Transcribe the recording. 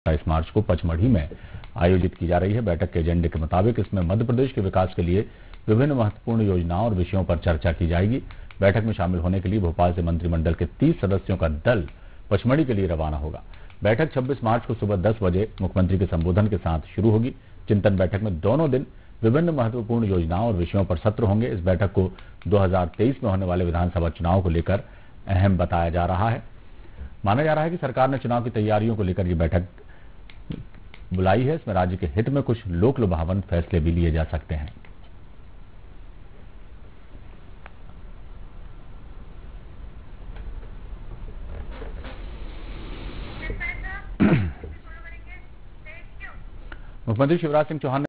27 मार्च को पचमढ़ी में आयोजित की जा रही है। बैठक के एजेंडे के मुताबिक इसमें मध्य प्रदेश के विकास के लिए विभिन्न महत्वपूर्ण योजनाओं और विषयों पर चर्चा की जाएगी। बैठक में शामिल होने के लिए भोपाल से मंत्रिमंडल के 30 सदस्यों का दल पचमढ़ी के लिए रवाना होगा। बैठक 26 मार्च को सुबह 10 बजे मुख्यमंत्री के संबोधन के साथ शुरू होगी। चिंतन बैठक में दोनों दिन विभिन्न महत्वपूर्ण योजनाओं और विषयों पर सत्र होंगे। इस बैठक को 2023 में होने वाले विधानसभा चुनाव को लेकर अहम बताया जा रहा है। माना जा रहा है कि सरकार ने चुनाव की तैयारियों को लेकर ये बैठक बुलाई है। इसमें राज्य के हित में कुछ लोक लुभावन फैसले भी लिए जा सकते हैं। मुख्यमंत्री शिवराज सिंह चौहान